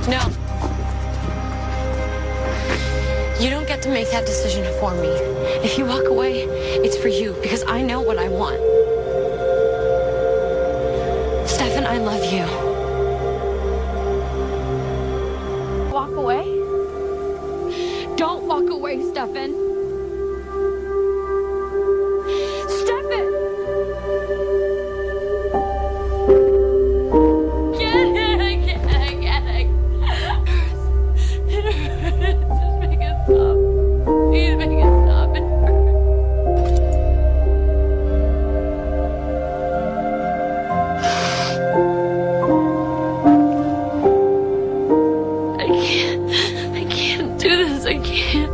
No. You don't get to make that decision for me. If you walk away, it's for you, because I know what I want. Stefan, I love you. Walk away? Don't walk away, Stefan. Stefan! Get it! It hurts. Just make it stop. Please make it stop. It hurts. I can't do this. I can't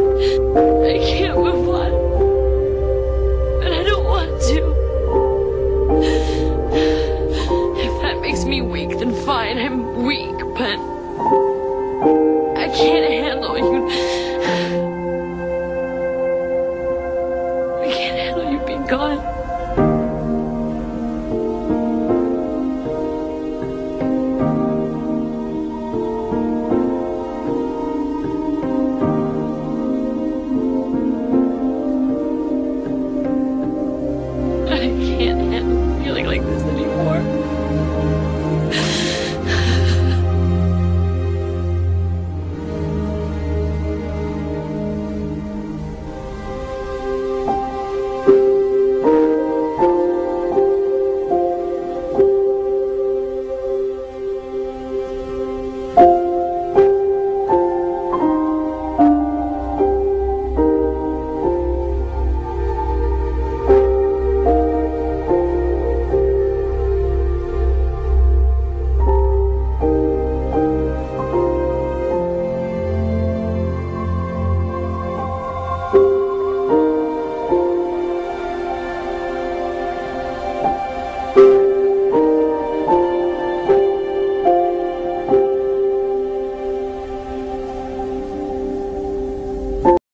move on. But I don't want to. If that makes me weak, then fine. I'm weak, but I can't handle you